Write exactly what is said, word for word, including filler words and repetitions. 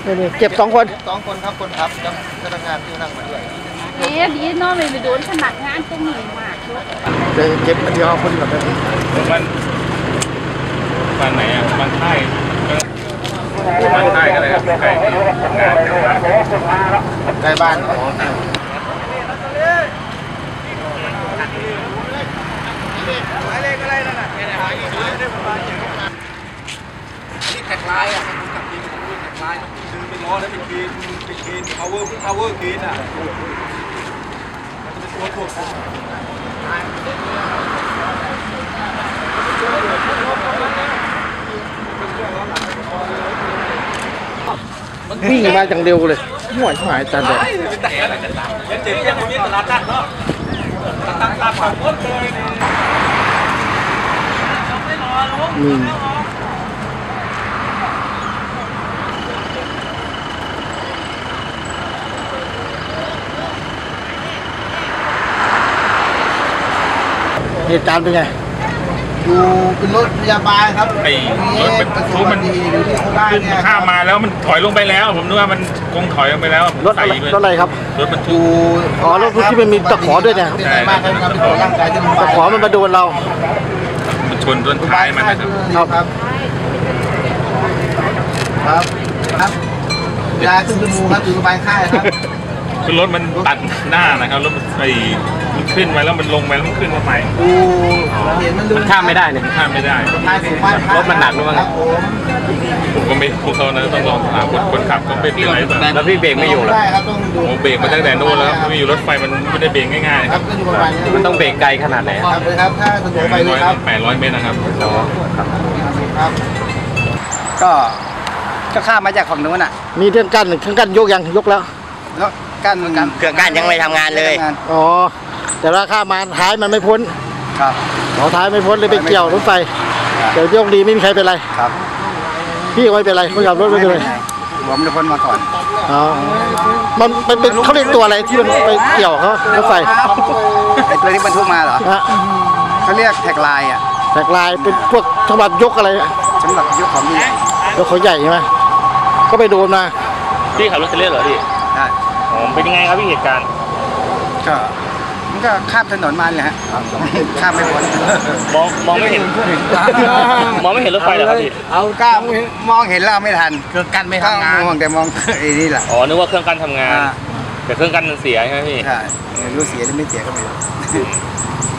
นี่เจ็บสองคนสองคนครับคนขับกับพนักงานที่นั่งมาด้วยเอ๊ะดีน้องเลยไปโดนขนาดงานตรงนี้มากเลยเจ็บเดียวคนแบบนี้มันบ้านไหนอ่ะบ้านไทยบ้านไทยอะไรครับใกล้ที่ทำงานใกล้บ้านนี่แท็กไลน์อ่ะคุณกับทีมคุณแท็กไลน์ดึงไปล้อแล้วไปกินไปกิน power power กินอ่ะตัวตัววิ่งมาจังเร็วเลยห่วยหายจันเลยเจ็บยังมีตลาดนัดเนาะตั้งตาฝั่งพ้นเลยอืมเหตุการณ์เป็นไงอยู่เป็นรถพยาบาลครับไอ้รถบรรทุกมันขึ้นข้ามมาแล้วมันถอยลงไปแล้วผมนึกว่ามันคงถอยลงไปแล้วรถอะไรรถอะไรครับรถบรรทุกอ๋อรถที่มันมีตะขอด้วยเนี่ยใช่มากครับร่างกายจะตะขอมันมาโดนเรามันชนต้นท้ายมันนะครับครับครับครับยาขึ้นจมูกครับอยู่โรงพยาบาลค่ายครับคือรถมันตัดหน้านะครับรถไอ้มันขึ้นไปแล้วมันลงไปแล้วมันขึ้นมาใหม่ดูเห็นมันข้ามไม่ได้เนี่ยข้ามไม่ได้รถมันหนักด้วยมั้งผมก็ไม่พวกเขานะต้องลองถามคนคนขับก็เป็นอะไรแบบแล้วพี่เบรกไม่อยู่หรอโอ้เบรกมาตั้งแต่โน่นแล้วไม่อยู่รถไฟมันไม่ได้เบรกง่ายๆครับมันต้องเบรกไกลขนาดไหนครับเลยครับถ้าสะดวกไปเลยครับแปดร้อยเมตรนะครับครับก็ก็ข้ามมาจากฝั่งนู้นอ่ะมีเครื่องกั้นเครื่องกั้นยกยังยกแล้วแล้วกั้นเหมือนกันเครื่องกั้นยังไม่ทำงานเลยอ๋อแต่ว่าข้ามมาท้ายมันไม่พ้นครับอ๋อท้ายไม่พ้นเลยไปเกี่ยวรถไฟแต่โชคดีไม่มีใครเป็นไรครับพี่ไม่เป็นไรคนขับรถไม่เป็นไรผมจะพ้นมาก่อนอ๋อมันเป็นเขาเรียกตัวอะไรที่มันไปเกี่ยวเขารถไฟไอ้ตัวที่บรรทุกมาเหรอเขาเรียกแท็กไลน์อ่ะแท็กไลน์เป็นพวกสำหรับยกอะไรสำหรับยกของใหญ่ยกของใหญ่ใช่ไหมก็ไปโดนมาพี่ขับรถเทเลอร์เหรอพี่ใช่อ๋อเป็นยังไงครับพี่เหตุการณ์ก็มันก็ข้ามถนนมาเลยฮะข้ามไม่พ้นมองมองไม่เห็นมองไม่เห็นรถไฟเหรอครับพี่เอาก้ามมองเห็นแล้วไม่ทันเครื่องกั้นไม่ทำงานมองแต่มองไอ้นี่แหละอ๋อนึกว่าเครื่องกั้นทำงานแต่เครื่องกั้นมันเสียใช่ไหมพี่ใช่รู้เสียหรือไม่เสียก็ไม่รู้